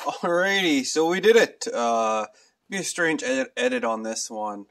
Alrighty, so we did it. Be a strange edit on this one.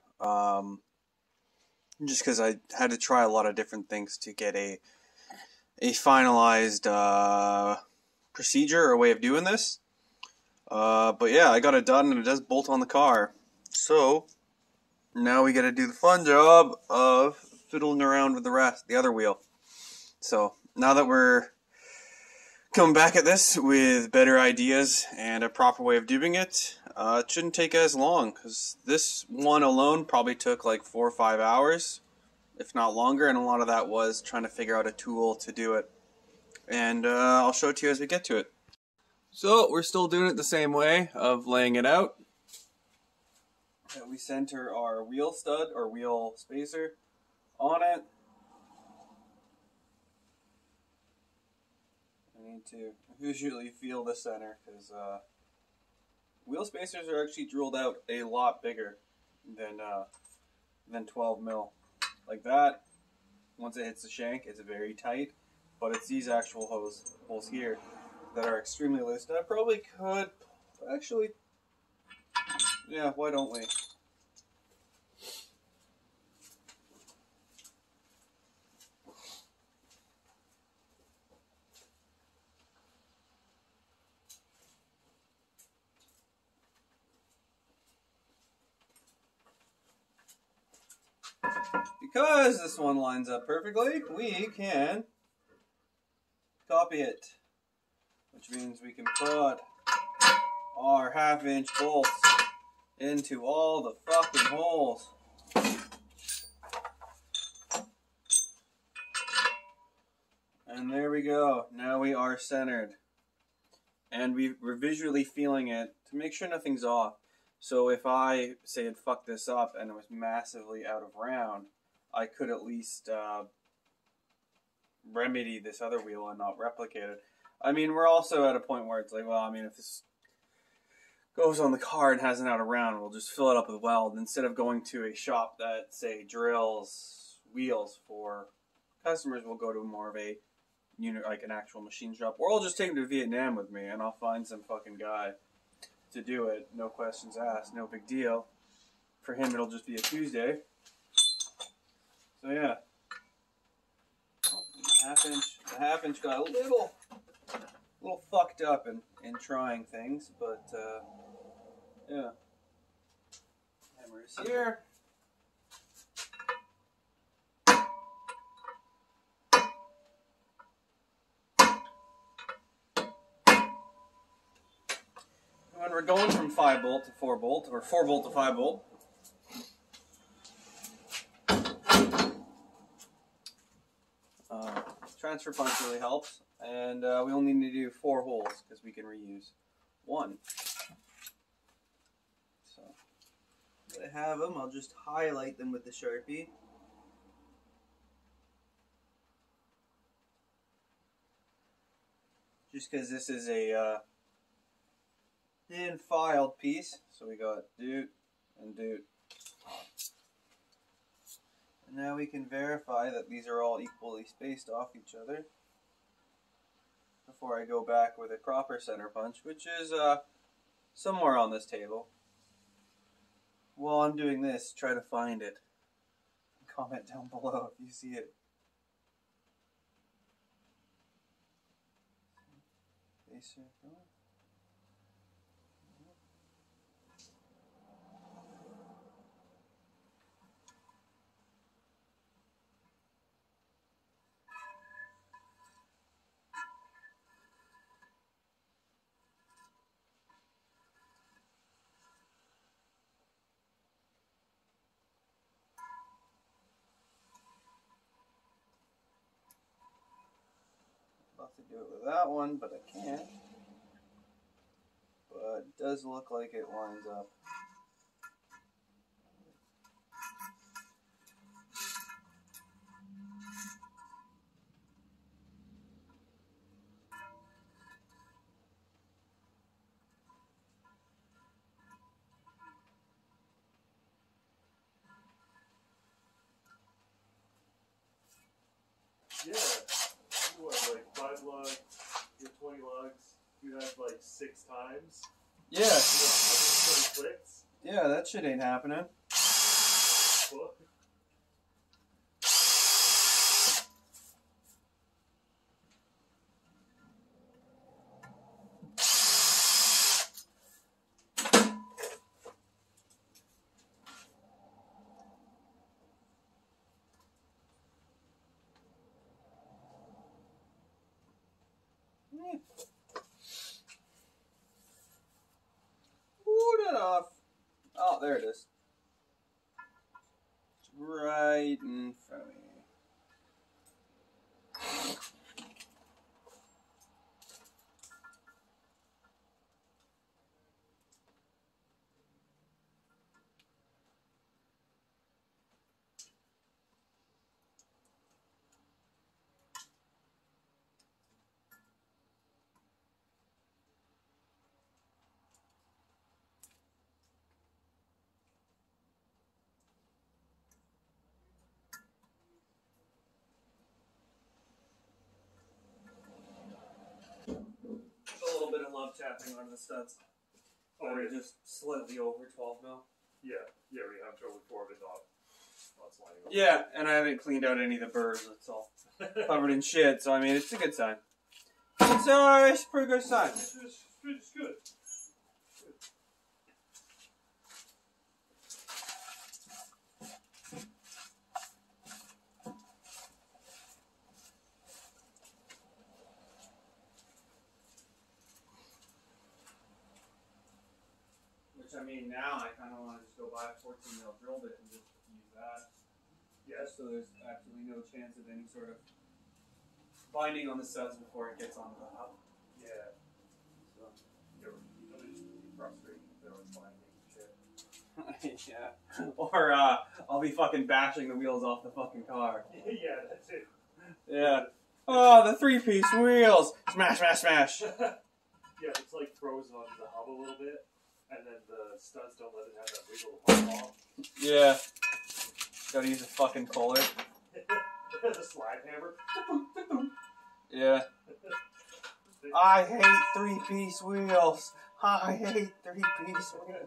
Just because I had to try a lot of different things to get a finalized procedure or way of doing this. But yeah, I got it done, and it does bolt on the car. So now we got to do the fun job of fiddling around with the other wheel. So now that we're coming back at this with better ideas and a proper way of doing it, it shouldn't take as long, because this one alone probably took like 4 or 5 hours, if not longer, and a lot of that was trying to figure out a tool to do it. And I'll show it to you as we get to it. So we're still doing it the same way of laying it out. We center our wheel stud or wheel spacer on it. I need to visually feel the center, because wheel spacers are actually drilled out a lot bigger than 12 mil. Like that, once it hits the shank, it's very tight, but it's these actual holes here that are extremely loose. And I probably could, actually, yeah, why don't we? Because this one lines up perfectly, we can copy it, which means we can put our 1/2-inch bolts into all the fucking holes. And there we go. Now we are centered. And we're visually feeling it to make sure nothing's off. So if I, say, had fucked this up and it was massively out of round, I could at least remedy this other wheel and not replicate it. I mean, we're also at a point where it's like, well, I mean, if this goes on the car and has an out of round, we'll just fill it up with weld instead of going to a shop that, say, drills wheels for customers. We'll go to more of a unit, like an actual machine shop, or I'll just take them to Vietnam with me, and I'll find some fucking guy to do it. No questions asked, no big deal. For him, it'll just be a Tuesday. So yeah, the half inch got a little fucked up in trying things, but yeah. Hammers here. When we're going from 5-bolt to 4-bolt, or 4-bolt to 5-bolt, transfer punch really helps, and we only need to do 4 holes because we can reuse 1. So, I have them. I'll just highlight them with the Sharpie. Just because this is a thin filed piece, so we got doot and doot. And now we can verify that these are all equally spaced off each other before I go back with a proper center punch, which is somewhere on this table. While I'm doing this, try to find it. Comment down below if you see it. Spacer. To do it with that one, but I can't. But it does look like it lines up. Yeah. You want like 5 lugs, get 20 lugs. You had like 6 times. Yeah. You know, 120 clicks. Yeah, that shit ain't happening. What? Wood it off. Oh, there it is. It's right in front of me. A little bit of love tapping on the studs. Oh, yeah. Just slightly over 12 mil. Yeah, we have trouble before, but not sliding over. Yeah, and I haven't cleaned out any of the burrs. It's all covered in shit. So I mean, it's a good sign. It's a pretty good sign. It's good. Which I mean, now I kind of want to just go buy a 14 mil drill bit and just use that. Yeah. So there's absolutely no chance of any sort of binding on the studs before it gets onto the hub. Yeah. So. It'll just be frustrating if there was binding shit. Yeah. Or I'll be fucking bashing the wheels off the fucking car. Yeah, that's it. Yeah. Oh, the 3-piece wheels! Smash, smash, smash! Yeah, it's like frozen onto the hub a little bit, and then the studs don't let it have that wiggle to pop off. Yeah. Gotta use a fucking puller. The slide hammer. Yeah. I hate 3-piece wheels. I hate 3-piece wheels.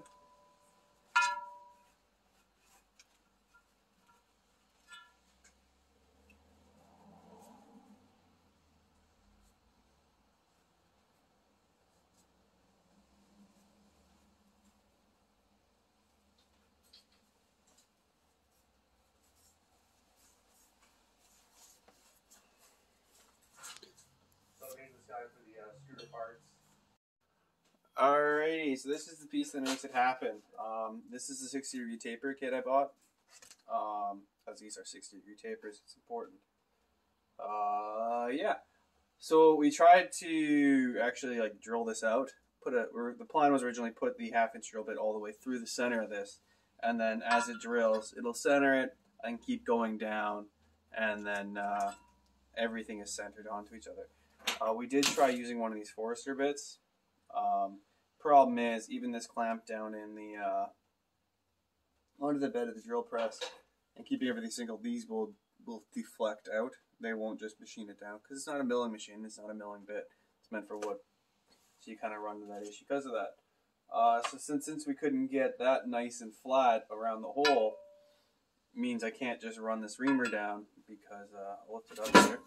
Alrighty, so this is the piece that makes it happen. This is the 60-degree taper kit I bought. As these are 60-degree tapers, it's important. Yeah. So we tried to actually like drill this out. The plan was originally put the 1/2-inch drill bit all the way through the center of this, and then as it drills, it'll center it and keep going down, and then everything is centered onto each other. We did try using one of these Forester bits. Problem is, even this clamp down in the onto the bed of the drill press and keeping everything single, these will deflect out. They won't just machine it down because it's not a milling machine. It's not a milling bit. It's meant for wood. So you kind of run into that issue because of that. So since we couldn't get that nice and flat around the hole, means I can't just run this reamer down because I'll lift it up here.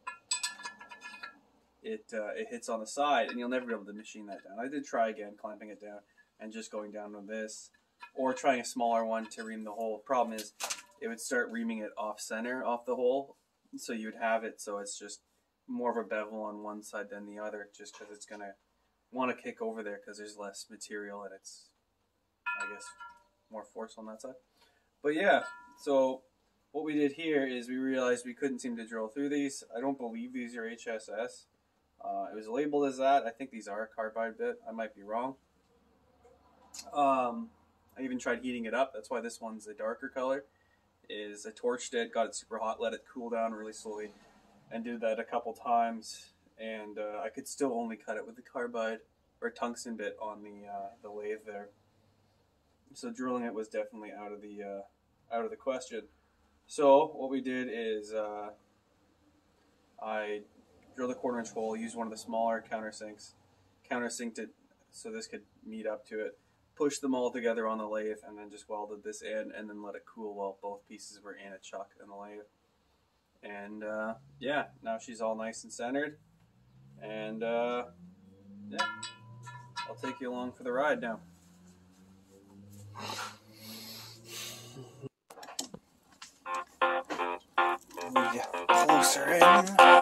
It hits on the side, and you'll never be able to machine that down. I did try again, clamping it down and just going down with this, or trying a smaller one to ream the hole. Problem is, it would start reaming it off center, off the hole, so you would have it so it's just more of a bevel on one side than the other, just because it's gonna want to kick over there because there's less material and it's, I guess, more force on that side. But yeah, so what we did here is we realized we couldn't seem to drill through these. I don't believe these are HSS. It was labeled as that. I think these are a carbide bit. I might be wrong. I even tried heating it up. That's why this one's a darker color. I torched it, got it super hot, let it cool down really slowly, and did that a couple times. And I could still only cut it with the carbide or tungsten bit on the lathe there. So drilling it was definitely out of the question. So what we did is I drilled a 1/4-inch hole, used one of the smaller countersinks, countersinked it so this could meet up to it. Pushed them all together on the lathe, and then just welded this in, and then let it cool while both pieces were in a chuck in the lathe. And yeah, now she's all nice and centered. And yeah, I'll take you along for the ride now. Move you closer in.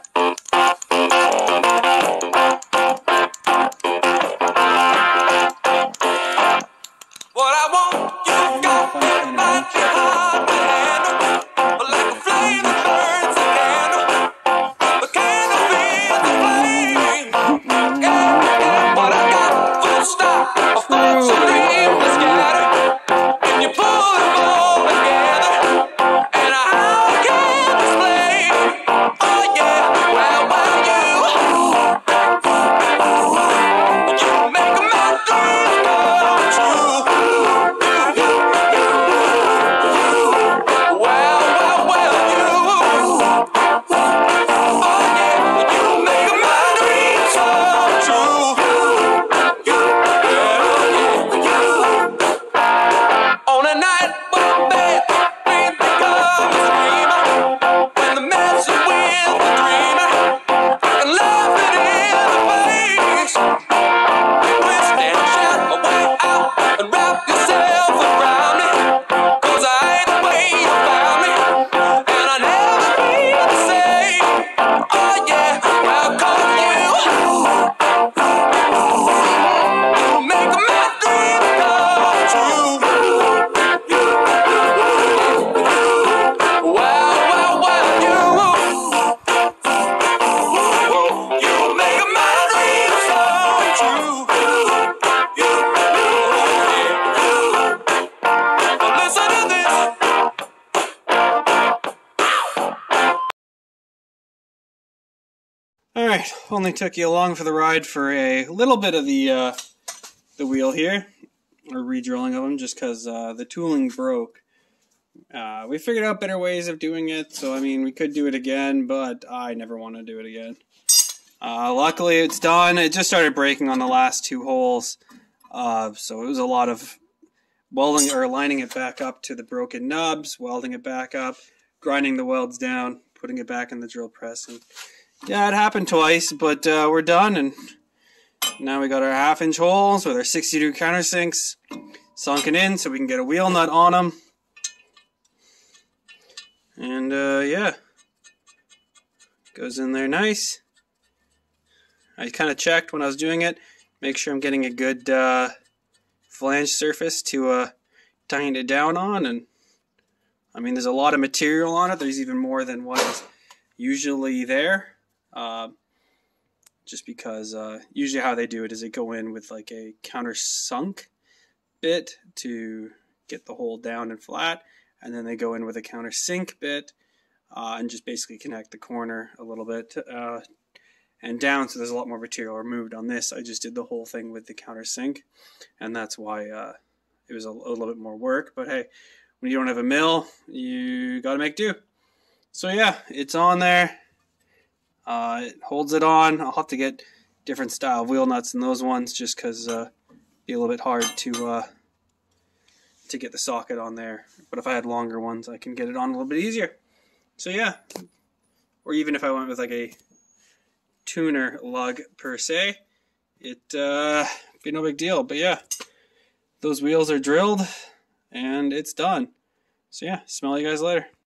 What I want, you got it like your heart can handle, like a flame that burns a candle, a candle feels the flame. Yeah, what I got, full stop, a false dream was scattered, and you pull them all together, and I can't explain. Oh yeah, well, you make my dreams come true. Alright, only took you along for the ride for a little bit of the wheel here, or re-drilling of them, just because the tooling broke. We figured out better ways of doing it, so I mean, we could do it again, but I never want to do it again. Luckily, it's done. It just started breaking on the last two holes, so it was a lot of welding or lining it back up to the broken nubs, welding it back up, grinding the welds down, putting it back in the drill press, and yeah, it happened twice, but we're done, and now we got our 1/2-inch holes with our 60-degree countersinks sunken in so we can get a wheel nut on them. And yeah, goes in there nice. I kind of checked when I was doing it, make sure I'm getting a good flange surface to tighten it down on. And I mean, there's a lot of material on it. There's even more than what is usually there. Just because usually how they do it is they go in with like a countersunk bit to get the hole down and flat, and then they go in with a countersink bit and just basically connect the corner a little bit and down, so there's a lot more material removed. On this, I just did the whole thing with the countersink, and that's why it was a little bit more work. But hey, when you don't have a mill, you gotta make do. So yeah, it's on there. It holds it on. I'll have to get different style wheel nuts than those ones, just because it'd be a little bit hard to get the socket on there. But if I had longer ones, I can get it on a little bit easier. So yeah, or even if I went with like a tuner lug per se, it'd be no big deal. But yeah, those wheels are drilled and it's done. So yeah, smell you guys later.